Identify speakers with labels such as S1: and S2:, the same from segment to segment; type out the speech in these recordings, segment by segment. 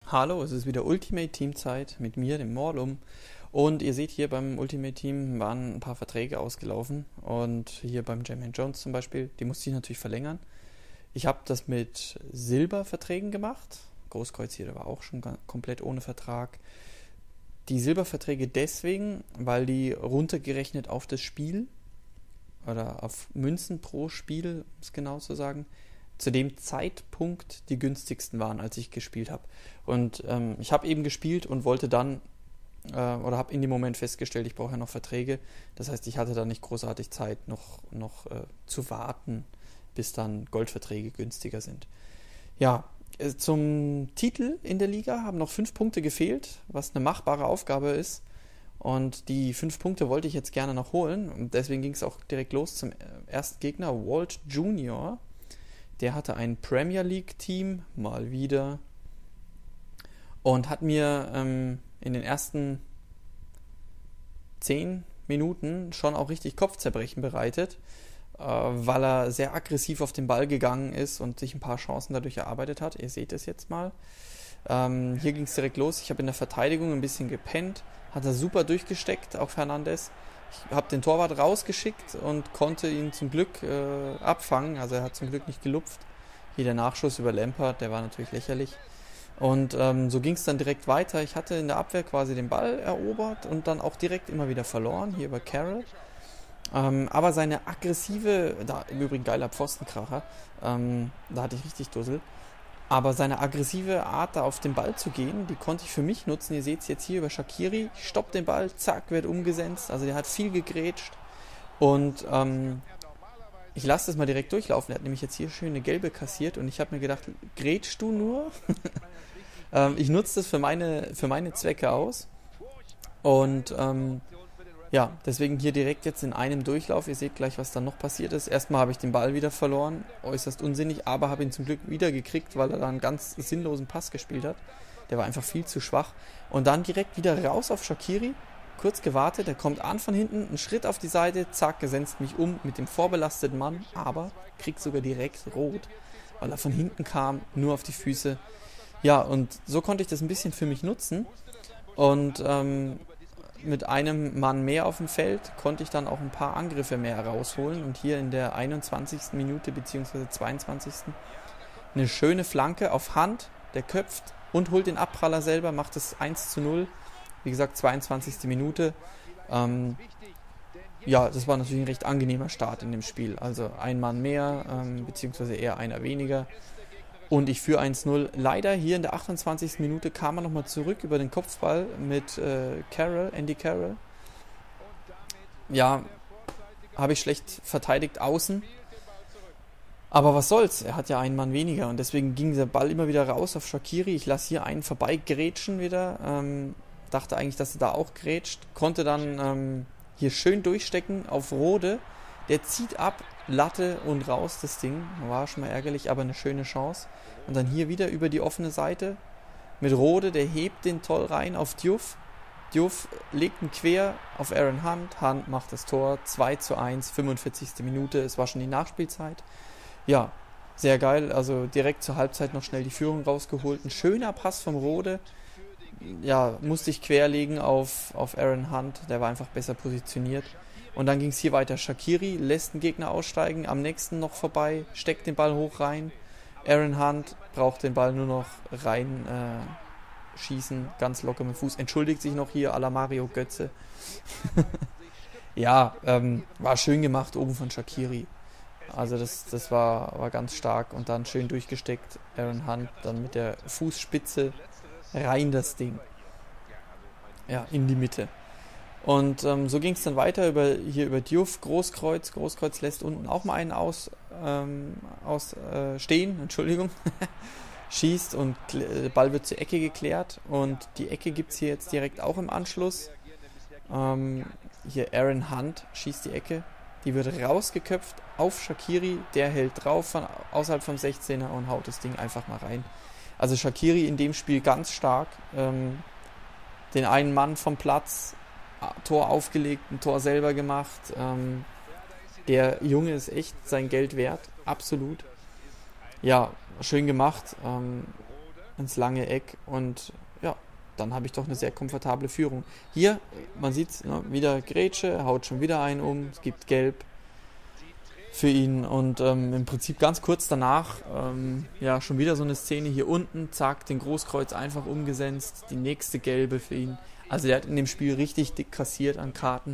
S1: Hallo, es ist wieder Ultimate Team Zeit mit mir, dem Morlum. Und ihr seht hier beim Ultimate Team waren ein paar Verträge ausgelaufen. Und hier beim Jermaine Jones zum Beispiel, die musste ich natürlich verlängern. Ich habe das mit Silberverträgen gemacht. Großkreuz hier, der war auch schon komplett ohne Vertrag. Die Silberverträge deswegen, weil die runtergerechnet auf das Spiel oder auf Münzen pro Spiel, um es genau zu sagen, zu dem Zeitpunkt die günstigsten waren, als ich gespielt habe. Und ich habe eben gespielt und wollte dann, oder habe in dem Moment festgestellt, ich brauche ja noch Verträge. Das heißt, ich hatte da nicht großartig Zeit, noch zu warten, bis dann Goldverträge günstiger sind. Ja, zum Titel in der Liga haben noch 5 Punkte gefehlt, was eine machbare Aufgabe ist. Und die 5 Punkte wollte ich jetzt gerne noch holen. Und deswegen ging es auch direkt los zum ersten Gegner, Walt Junior. Der hatte ein Premier League Team, mal wieder. Und hat mir in den ersten 10 Minuten schon auch richtig Kopfzerbrechen bereitet, weil er sehr aggressiv auf den Ball gegangen ist und sich ein paar Chancen dadurch erarbeitet hat. Ihr seht es jetzt mal. Hier ging es direkt los. Ich habe in der Verteidigung ein bisschen gepennt. Hat er super durchgesteckt, auch Fernandes. Ich habe den Torwart rausgeschickt und konnte ihn zum Glück abfangen. Also er hat zum Glück nicht gelupft. Hier der Nachschuss über Lampard, der war natürlich lächerlich. Und so ging es dann direkt weiter. Ich hatte in der Abwehr quasi den Ball erobert und dann auch direkt immer wieder verloren, hier über Carroll. Aber seine aggressive, da im Übrigen geiler Pfostenkracher, da hatte ich richtig Dussel. Aber seine aggressive Art, da auf den Ball zu gehen, die konnte ich für mich nutzen. Ihr seht es jetzt hier über Shaqiri. Ich stopp den Ball, zack, wird umgesetzt. Also der hat viel gegrätscht. Und ich lasse das mal direkt durchlaufen. Er hat nämlich jetzt hier schön eine gelbe kassiert. Und ich habe mir gedacht, grätschst du nur? Ich nutze das für meine Zwecke aus. Und ja, deswegen hier direkt jetzt in einem Durchlauf. Ihr seht gleich, was dann noch passiert ist. Erstmal habe ich den Ball wieder verloren, äußerst unsinnig, aber habe ihn zum Glück wieder gekriegt, weil er da einen ganz sinnlosen Pass gespielt hat. Der war einfach viel zu schwach. Und dann direkt wieder raus auf Shaqiri. Kurz gewartet, der kommt an von hinten, einen Schritt auf die Seite, zack, gesenzt mich um mit dem vorbelasteten Mann, aber kriegt sogar direkt rot, weil er von hinten kam, nur auf die Füße. Ja, und so konnte ich das ein bisschen für mich nutzen. Und mit einem Mann mehr auf dem Feld konnte ich dann auch ein paar Angriffe mehr herausholen. Und hier in der 21. Minute bzw. 22. eine schöne Flanke auf Hand, der köpft und holt den Abpraller selber, macht es 1:0. Wie gesagt, 22. Minute. Ja, das war natürlich ein recht angenehmer Start in dem Spiel. Also ein Mann mehr, beziehungsweise eher einer weniger. Und ich führe 1:0. Leider hier in der 28. Minute kam er nochmal zurück über den Kopfball mit Andy Carroll. Ja, habe ich schlecht verteidigt außen. Aber was soll's, er hat ja einen Mann weniger und deswegen ging der Ball immer wieder raus auf Shaqiri. Ich lasse hier einen vorbeigrätschen wieder. Dachte eigentlich, dass er da auch grätscht. Konnte dann hier schön durchstecken auf Rode. Der zieht ab, Latte und raus das Ding. War schon mal ärgerlich, aber eine schöne Chance. Und dann hier wieder über die offene Seite mit Rode, der hebt den toll rein auf Diouf. Diouf legt ihn quer auf Aaron Hunt. Hunt macht das Tor 2:1, 45. Minute. Es war schon die Nachspielzeit. Ja, sehr geil. Also direkt zur Halbzeit noch schnell die Führung rausgeholt. Ein schöner Pass vom Rode. Ja, musste ich querlegen auf Aaron Hunt. Der war einfach besser positioniert. Und dann ging es hier weiter. Shaqiri lässt den Gegner aussteigen, am nächsten noch vorbei, steckt den Ball hoch rein. Aaron Hunt braucht den Ball nur noch rein schießen, ganz locker mit dem Fuß. Entschuldigt sich noch hier à la Mario Götze. Ja, war schön gemacht oben von Shaqiri. Also das war ganz stark und dann schön durchgesteckt. Aaron Hunt dann mit der Fußspitze rein das Ding. Ja, in die Mitte. Und so ging es dann weiter hier über Diouf, Großkreuz. Großkreuz lässt unten auch mal einen stehen, Entschuldigung. Schießt und der Ball wird zur Ecke geklärt. Und die Ecke gibt es hier jetzt direkt auch im Anschluss. Hier Aaron Hunt schießt die Ecke. Die wird rausgeköpft auf Shaqiri. Der hält drauf von außerhalb vom 16er und haut das Ding einfach mal rein. Also Shaqiri in dem Spiel ganz stark. Den einen Mann vom Platz, Tor aufgelegt, ein Tor selber gemacht. Der Junge ist echt sein Geld wert, absolut. Ja, schön gemacht. ins lange Eck und ja, dann habe ich doch eine sehr komfortable Führung. Hier, man sieht es, ne, wieder Grätsche, er haut schon wieder einen um, es gibt Gelb für ihn und im Prinzip ganz kurz danach, ja, schon wieder so eine Szene hier unten, zack, den Großkreuz einfach umgesetzt, die nächste Gelbe für ihn. Also er hat in dem Spiel richtig dick kassiert an Karten.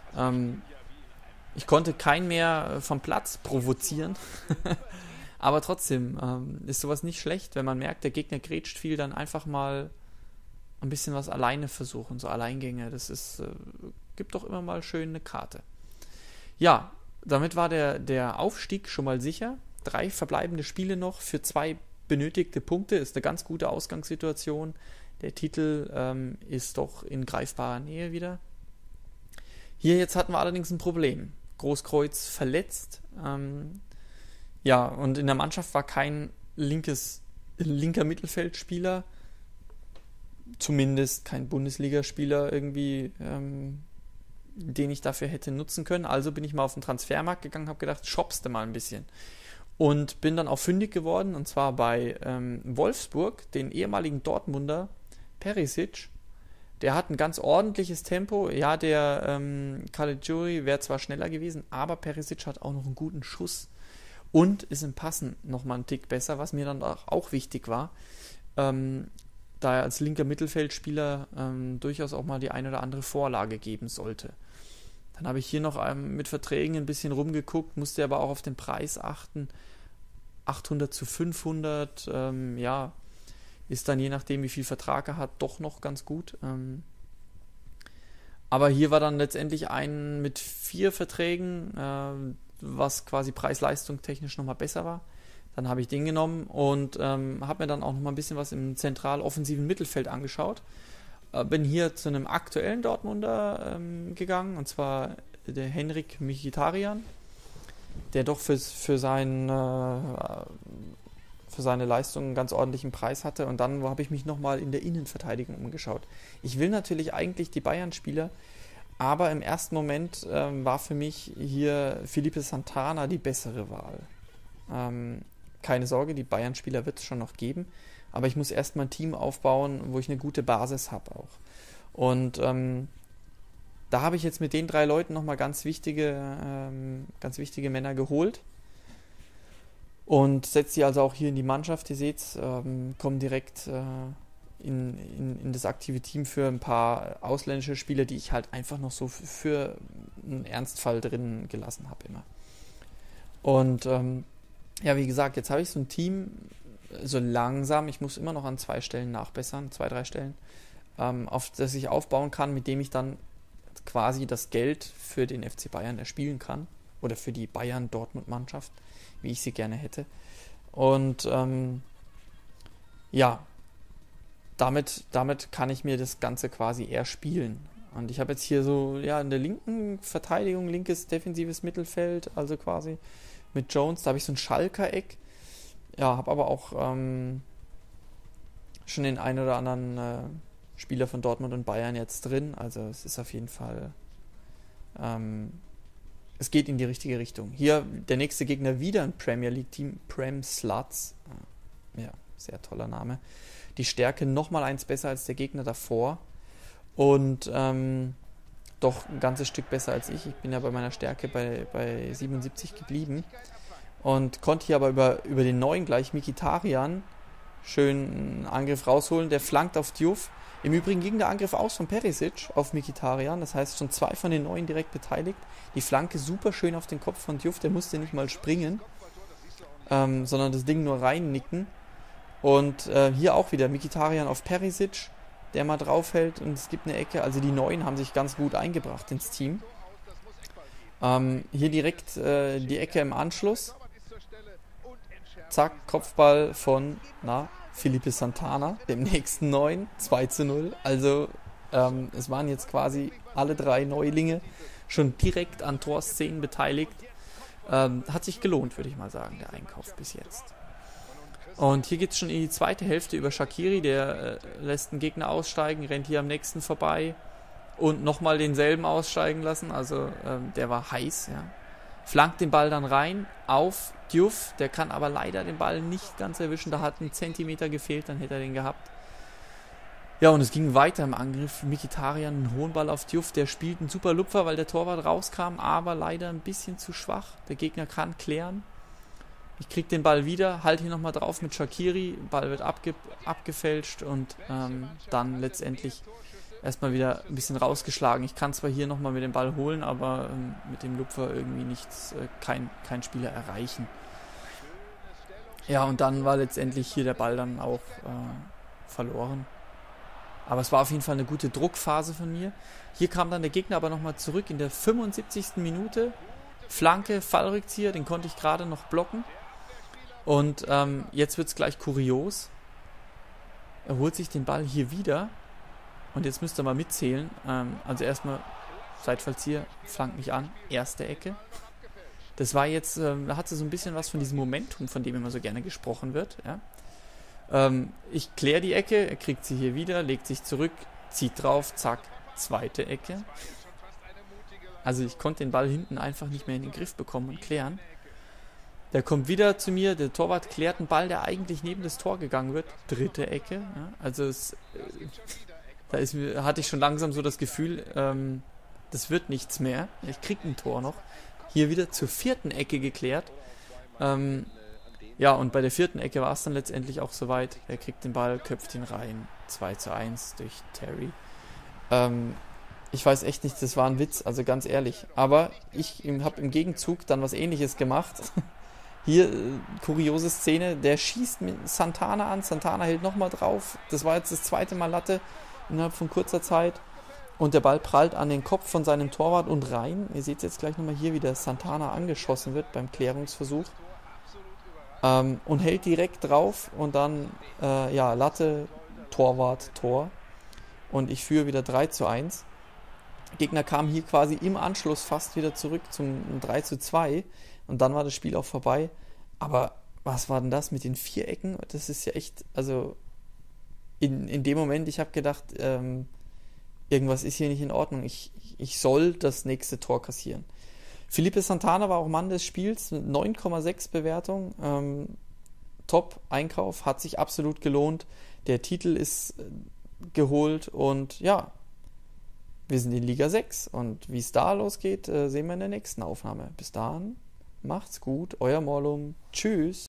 S1: Ich konnte keinen mehr vom Platz provozieren, aber trotzdem ist sowas nicht schlecht, wenn man merkt, der Gegner grätscht viel, dann einfach mal ein bisschen was alleine versuchen, so Alleingänge, das ist, gibt doch immer mal schön eine Karte. Ja, damit war der Aufstieg schon mal sicher. 3 verbleibende Spiele noch für 2 benötigte Punkte, ist eine ganz gute Ausgangssituation. Der Titel ist doch in greifbarer Nähe wieder. Hier jetzt hatten wir allerdings ein Problem. Großkreuz verletzt. Ja, und in der Mannschaft war kein linker Mittelfeldspieler, zumindest kein Bundesligaspieler irgendwie, den ich dafür hätte nutzen können. Also bin ich mal auf den Transfermarkt gegangen, habe gedacht, shoppst du mal ein bisschen. Und bin dann auch fündig geworden, und zwar bei Wolfsburg, den ehemaligen Dortmunder Perisic. Der hat ein ganz ordentliches Tempo. Ja, der Caligiuri wäre zwar schneller gewesen, aber Perisic hat auch noch einen guten Schuss und ist im Passen nochmal einen Tick besser, was mir dann auch wichtig war, da er als linker Mittelfeldspieler durchaus auch mal die eine oder andere Vorlage geben sollte. Dann habe ich hier noch mit Verträgen ein bisschen rumgeguckt, musste aber auch auf den Preis achten. 800 zu 500, ja, ist dann je nachdem, wie viel Vertrag er hat, doch noch ganz gut. Aber hier war dann letztendlich ein mit 4 Verträgen, was quasi preis-leistung technisch nochmal besser war. Dann habe ich den genommen und habe mir dann auch nochmal ein bisschen was im zentral-offensiven Mittelfeld angeschaut. Bin hier zu einem aktuellen Dortmunder gegangen, und zwar der Henrik Mkhitaryan, der doch für seine Leistung einen ganz ordentlichen Preis hatte. Und dann habe ich mich nochmal in der Innenverteidigung umgeschaut. Ich will natürlich eigentlich die Bayern-Spieler, aber im ersten Moment war für mich hier Felipe Santana die bessere Wahl. Keine Sorge, die Bayern-Spieler wird es schon noch geben, aber ich muss erstmal ein Team aufbauen, wo ich eine gute Basis habe auch. Und da habe ich jetzt mit den 3 Leuten nochmal ganz wichtige Männer geholt und setze sie also auch hier in die Mannschaft. Ihr seht, kommen direkt in das aktive Team für ein paar ausländische Spieler, die ich halt einfach noch so für einen Ernstfall drin gelassen habe immer. Und ja, wie gesagt, jetzt habe ich so ein Team so langsam, ich muss immer noch an 2 Stellen nachbessern, 2, 3 Stellen, auf das ich aufbauen kann, mit dem ich dann quasi das Geld für den FC Bayern erspielen kann oder für die Bayern-Dortmund-Mannschaft, wie ich sie gerne hätte. Und ja, damit kann ich mir das Ganze quasi erspielen. Und ich habe jetzt hier so, ja, in der linken Verteidigung, linkes defensives Mittelfeld, also quasi mit Jones, da habe ich so ein Schalker-Eck. Ja, habe aber auch schon den einen oder anderen Spieler von Dortmund und Bayern jetzt drin. Also es ist auf jeden Fall, es geht in die richtige Richtung. Hier der nächste Gegner wieder ein Premier League Team, Prem Sluts. Ja, sehr toller Name. Die Stärke nochmal eins besser als der Gegner davor. Und doch ein ganzes Stück besser als ich. Ich bin ja bei meiner Stärke bei 77 geblieben. Und konnte hier aber über den neuen gleich Mkhitaryan schön einen Angriff rausholen. Der flankt auf Diouf. Im Übrigen ging der Angriff aus von Perisic auf Mkhitaryan. Das heißt, schon 2 von den Neuen direkt beteiligt. Die Flanke super schön auf den Kopf von Diouf. Der musste nicht mal springen, sondern das Ding nur reinnicken. Und hier auch wieder Mkhitaryan auf Perisic, der mal draufhält, und es gibt eine Ecke. Also die Neuen haben sich ganz gut eingebracht ins Team. Hier direkt die Ecke im Anschluss. Zack, Kopfball von Felipe Santana, dem nächsten Neuen, 2:0. Also es waren jetzt quasi alle 3 Neulinge schon direkt an Torszenen beteiligt. Hat sich gelohnt, würde ich mal sagen, der Einkauf bis jetzt. Und hier geht es schon in die zweite Hälfte über Shaqiri, der lässt einen Gegner aussteigen, rennt hier am nächsten vorbei und nochmal denselben aussteigen lassen. Also der war heiß, ja. flankt den Ball dann rein auf Diouf, der kann aber leider den Ball nicht ganz erwischen, da hat ein Zentimeter gefehlt, dann hätte er den gehabt. Ja, und es ging weiter im Angriff. Mkhitaryan, einen hohen Ball auf Diouf, der spielt einen super Lupfer, weil der Torwart rauskam, aber leider ein bisschen zu schwach. Der Gegner kann klären. Ich krieg den Ball wieder, halte hier nochmal drauf mit Shaqiri, Ball wird abgefälscht und dann letztendlich erstmal wieder ein bisschen rausgeschlagen. Ich kann zwar hier nochmal mit dem Ball holen, aber mit dem Lupfer irgendwie nichts, kein Spieler erreichen. Ja, und dann war letztendlich hier der Ball dann auch verloren. Aber es war auf jeden Fall eine gute Druckphase von mir. Hier kam dann der Gegner aber nochmal zurück in der 75. Minute. Flanke, Fallrückzieher, den konnte ich gerade noch blocken. Und jetzt wird es gleich kurios. Er holt sich den Ball hier wieder. Und jetzt müsst ihr mal mitzählen. Also erstmal Seitfallzieher, flankt mich an. Erste Ecke. Das war jetzt, da hatte so ein bisschen was von diesem Momentum, von dem immer so gerne gesprochen wird. Ja. Ich kläre die Ecke, er kriegt sie hier wieder, legt sich zurück, zieht drauf, zack, zweite Ecke. Also ich konnte den Ball hinten einfach nicht mehr in den Griff bekommen und klären. Der kommt wieder zu mir, der Torwart klärt einen Ball, der eigentlich neben das Tor gegangen wird. Dritte Ecke. Ja. Also hatte ich schon langsam so das Gefühl, das wird nichts mehr. Ich kriege ein Tor noch. Hier wieder zur vierten Ecke geklärt. Ja, und bei der vierten Ecke war es dann letztendlich auch soweit. Er kriegt den Ball, köpft ihn rein. 2:1 durch Terry. Ich weiß echt nicht, das war ein Witz, also ganz ehrlich. Aber ich habe im Gegenzug dann was Ähnliches gemacht. Hier, kuriose Szene, der schießt mit Santana an. Santana hält nochmal drauf. Das war jetzt das zweite Mal Latte innerhalb von kurzer Zeit. Und der Ball prallt an den Kopf von seinem Torwart und rein. Ihr seht jetzt gleich nochmal hier, wie der Santana angeschossen wird beim Klärungsversuch. Und hält direkt drauf und dann Latte, Torwart, Tor. Und ich führe wieder 3:1. Gegner kam hier quasi im Anschluss fast wieder zurück zum 3:2. Und dann war das Spiel auch vorbei. Aber was war denn das mit den 4 Ecken? Das ist ja echt, also in dem Moment, ich habe gedacht, irgendwas ist hier nicht in Ordnung. Ich soll das nächste Tor kassieren. Felipe Santana war auch Mann des Spiels, 9,6 Bewertung. Top-Einkauf, hat sich absolut gelohnt. Der Titel ist geholt und ja, wir sind in Liga 6 und wie es da losgeht, sehen wir in der nächsten Aufnahme. Bis dahin, macht's gut, euer Morlum, tschüss.